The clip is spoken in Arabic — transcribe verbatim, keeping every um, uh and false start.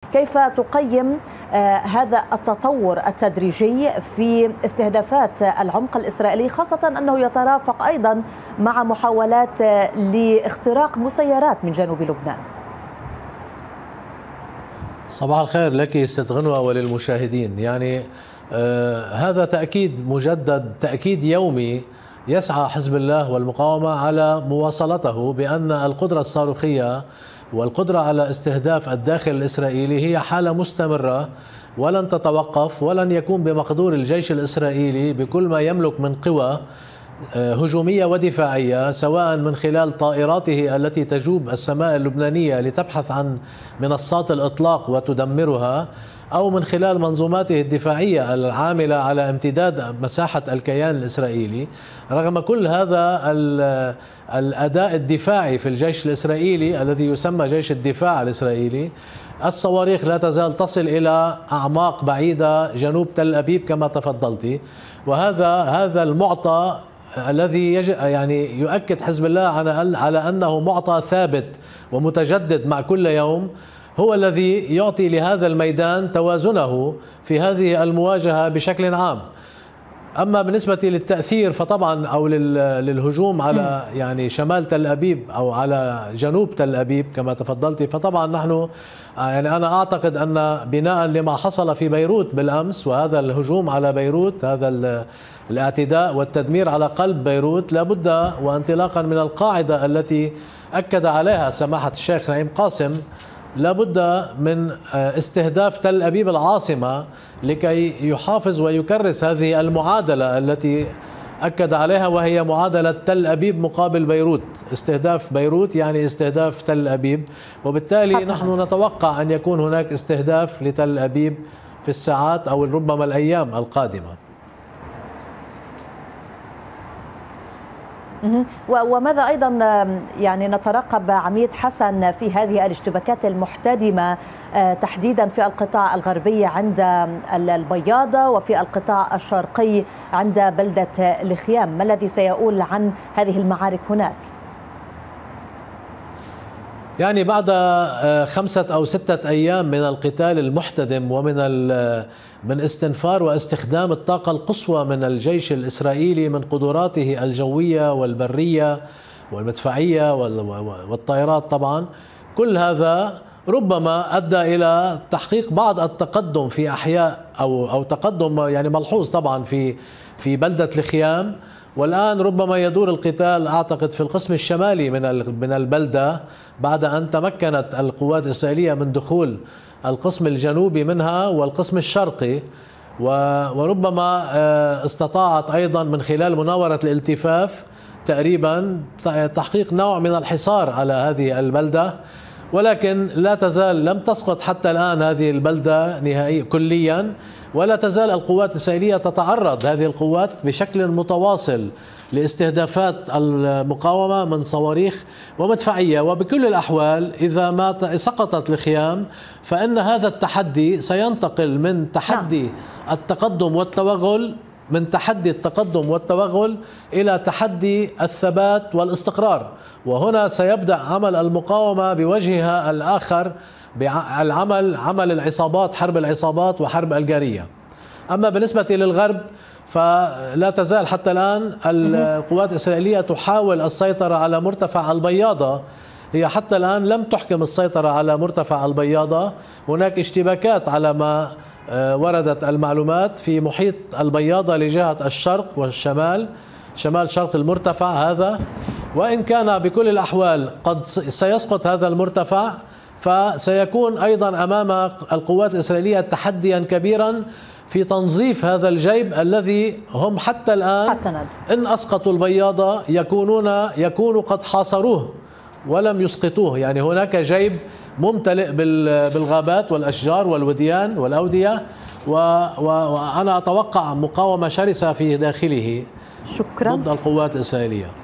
كيف تقيم هذا التطور التدريجي في استهدافات العمق الإسرائيلي، خاصة أنه يترافق أيضا مع محاولات لاختراق مسيرات من جنوب لبنان؟ صباح الخير لك ست غنوة وللمشاهدين. يعني آه هذا تأكيد مجدد، تأكيد يومي يسعى حزب الله والمقاومة على مواصلته، بأن القدرة الصاروخية والقدرة على استهداف الداخل الإسرائيلي هي حالة مستمرة ولن تتوقف، ولن يكون بمقدور الجيش الإسرائيلي بكل ما يملك من قوى هجومية ودفاعية، سواء من خلال طائراته التي تجوب السماء اللبنانية لتبحث عن منصات الإطلاق وتدمرها، أو من خلال منظوماته الدفاعية العاملة على امتداد مساحة الكيان الإسرائيلي. رغم كل هذا الأداء الدفاعي في الجيش الإسرائيلي الذي يسمى جيش الدفاع الإسرائيلي، الصواريخ لا تزال تصل إلى أعماق بعيدة جنوب تل أبيب كما تفضلتي. وهذا هذا المعطى الذي يجب يعني يؤكد حزب الله على على أنه معطى ثابت ومتجدد مع كل يوم، هو الذي يعطي لهذا الميدان توازنه في هذه المواجهة بشكل عام. أما بالنسبة للتأثير فطبعا أو للهجوم على يعني شمال تل أبيب أو على جنوب تل أبيب كما تفضلتي، فطبعا نحن يعني أنا أعتقد أن بناء لما حصل في بيروت بالأمس، وهذا الهجوم على بيروت، هذا الاعتداء والتدمير على قلب بيروت، لابد وانطلاقا من القاعدة التي أكد عليها سماحة الشيخ نعيم قاسم، لابد من استهداف تل أبيب العاصمة لكي يحافظ ويكرس هذه المعادلة التي أكد عليها، وهي معادلة تل أبيب مقابل بيروت. استهداف بيروت يعني استهداف تل أبيب، وبالتالي حسنا. نحن نتوقع أن يكون هناك استهداف لتل أبيب في الساعات أو ربما الأيام القادمة. وماذا أيضا يعني نترقب عميد حسن في هذه الاشتباكات المحتدمة تحديدا في القطاع الغربي عند البياضة وفي القطاع الشرقي عند بلدة لخيام؟ ما الذي سيؤول عن هذه المعارك هناك؟ يعني بعد خمسة أو ستة أيام من القتال المحتدم ومن من استنفار واستخدام الطاقة القصوى من الجيش الإسرائيلي من قدراته الجوية والبرية والمدفعية والطائرات، طبعا كل هذا ربما أدى إلى تحقيق بعض التقدم في أحياء أو أو تقدم يعني ملحوظ طبعا في في بلدة لخيام. والآن ربما يدور القتال أعتقد في القسم الشمالي من من البلدة، بعد أن تمكنت القوات الإسرائيلية من دخول القسم الجنوبي منها والقسم الشرقي، وربما استطاعت أيضا من خلال مناورة الالتفاف تقريبا تحقيق نوع من الحصار على هذه البلدة. ولكن لا تزال لم تسقط حتى الآن هذه البلدة نهائيا كليا، ولا تزال القوات الإسرائيلية تتعرض هذه القوات بشكل متواصل لاستهدافات المقاومة من صواريخ ومدفعية. وبكل الأحوال إذا ما سقطت لخيام فإن هذا التحدي سينتقل من تحدي التقدم والتوغل من تحدي التقدم والتوغل إلى تحدي الثبات والاستقرار، وهنا سيبدأ عمل المقاومة بوجهها الآخر بالعمل عمل العصابات، حرب العصابات وحرب الجارية. أما بالنسبة للغرب فلا تزال حتى الآن القوات الإسرائيلية تحاول السيطرة على مرتفع البياضة. هي حتى الآن لم تحكم السيطرة على مرتفع البياضة، هناك اشتباكات على ما وردت المعلومات في محيط البياضة لجهة الشرق والشمال، شمال شرق المرتفع هذا. وإن كان بكل الأحوال قد سيسقط هذا المرتفع، فسيكون أيضا أمام القوات الإسرائيلية تحديا كبيرا في تنظيف هذا الجيب الذي هم حتى الآن حسنا. إن أسقطوا البياضة يكونون يكونوا قد حاصروه ولم يسقطوه. يعني هناك جيب ممتلئ بالغابات والأشجار والوديان والأودية، وأنا أتوقع مقاومة شرسة في داخله شكرا ضد القوات الإسرائيلية.